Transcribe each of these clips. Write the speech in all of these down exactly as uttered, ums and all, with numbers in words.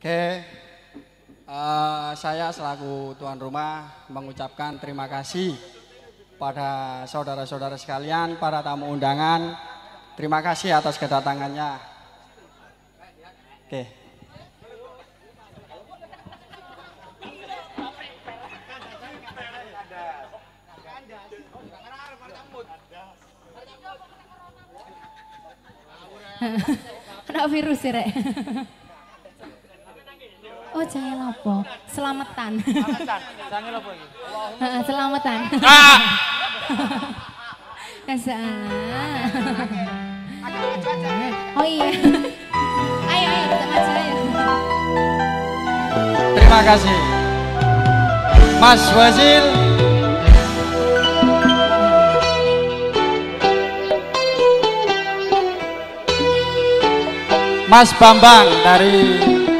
Oke, uh, saya selaku tuan rumah mengucapkan terima kasih pada saudara-saudara sekalian, para tamu undangan. Terima kasih atas kedatangannya. Oke. Kena virus ya, Rek. Oh, jangan apa? Selamatan. Selamatan. Jangan apa iki? Selamatan. Ah. Salah. Oh iya. Ayo, ayo kita maju ayo. Terima kasih. Mas Wazil. Mas Bambang dari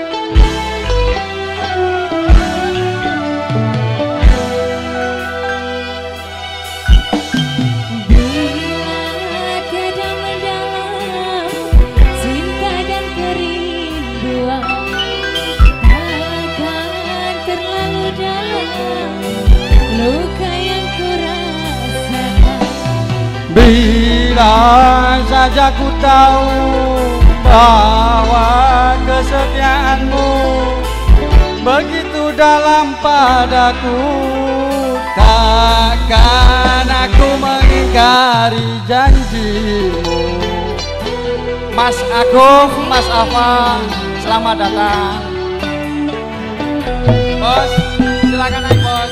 bila saja ku tahu bahwa kesetiaanmu begitu dalam padaku, takkan aku mengingkari janjimu. Mas Agung, Mas Afa, selamat datang. Bos, silakan naik bos.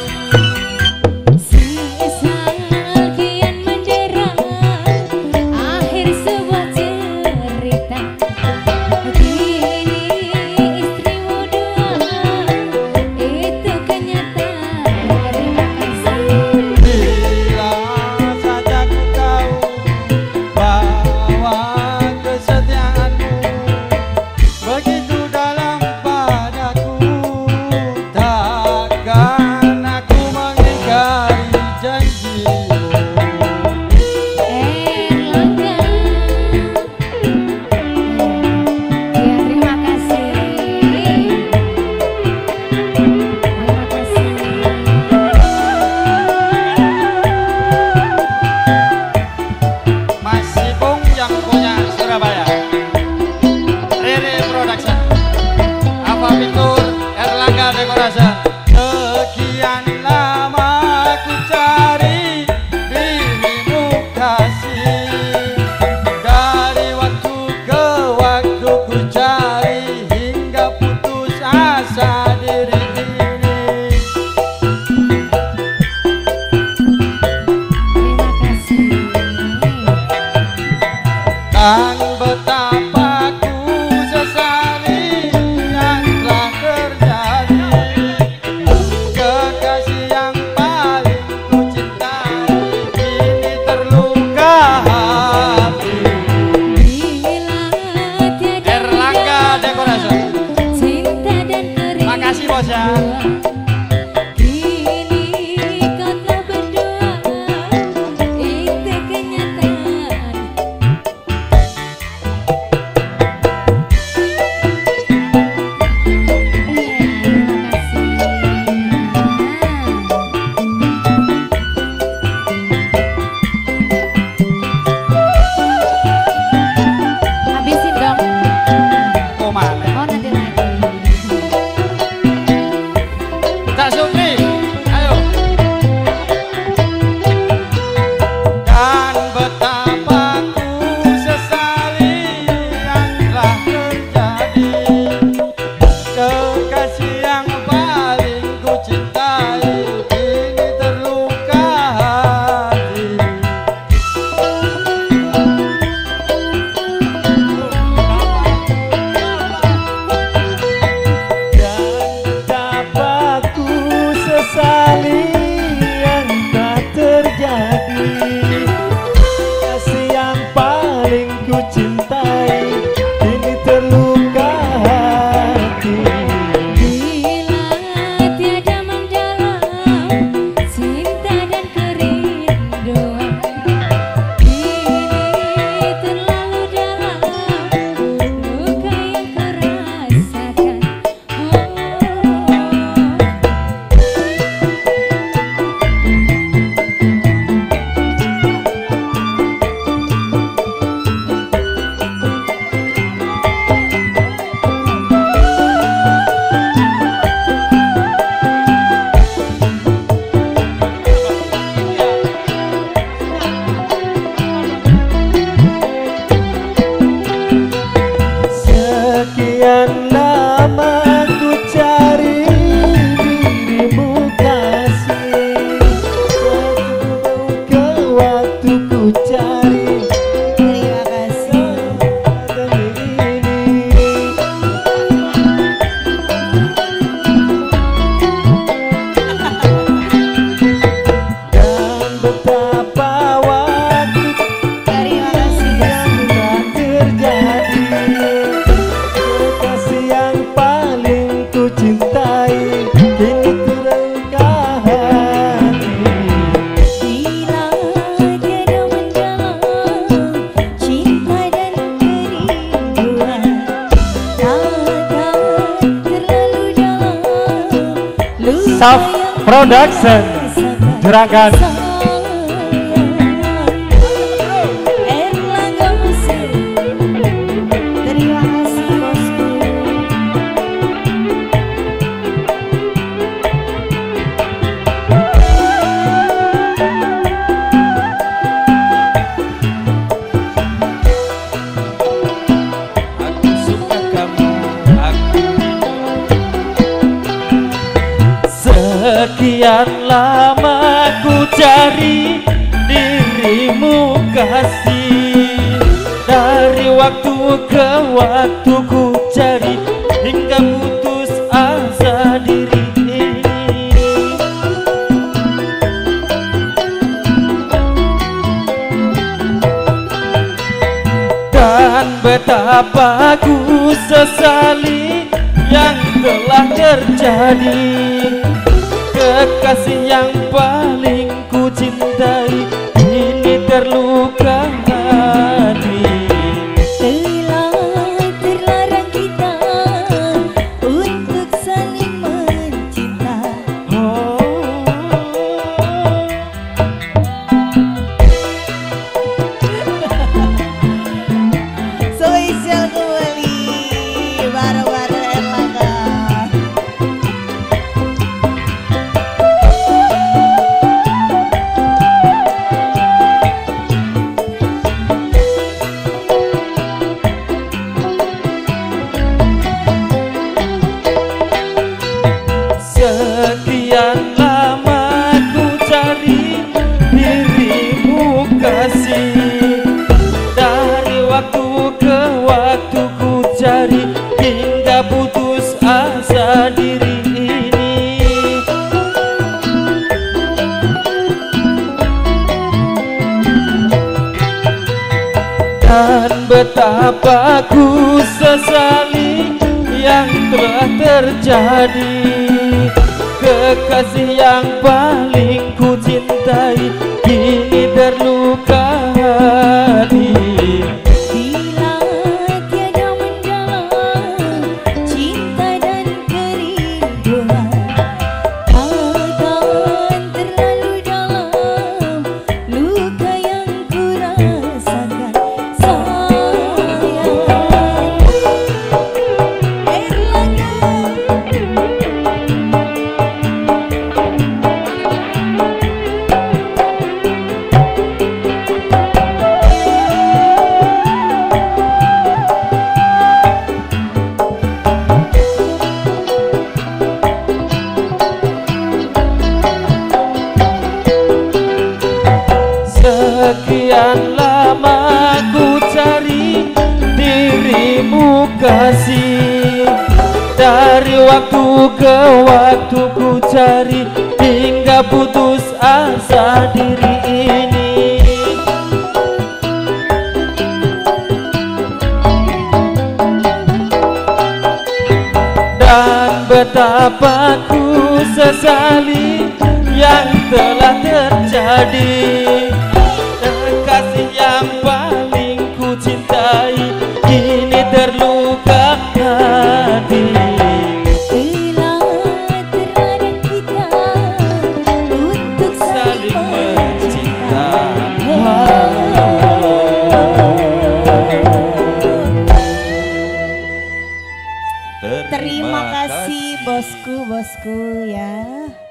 Saf Production Juragan. Sekian lama ku cari dirimu kasih, dari waktu ke waktu ku cari hingga putus asa diri ini. Dan betapa ku sesali yang telah terjadi. Kekasih yang paling ku cintai ini terluka hati. Telah terlarang kita untuk saling mencinta. Oh. Spesial kembali baru-baru Erlangga. Sekian lama ku cari dirimu kasih, dari waktu ke waktu ku cari hingga putus asa diri ini. Dan betapa ku sesali yang telah terjadi. Kekasih yang paling ku cintai kini terluka hati. Bila tiada mendalam cinta dan kerinduan, akan terlalu dalam luka yang ku rasakan. Sayang Erlangga. Sekian lama ku cari dirimu kasih, dari waktu ke waktu ku cari hingga putus asa diri ini. Dan betapa ku sesali yang telah terjadi. Kekasih yang paling ku cintai kini terluka hati. Telah terlarang kita untuk saling mencinta. Terima kasih bosku, bosku ya.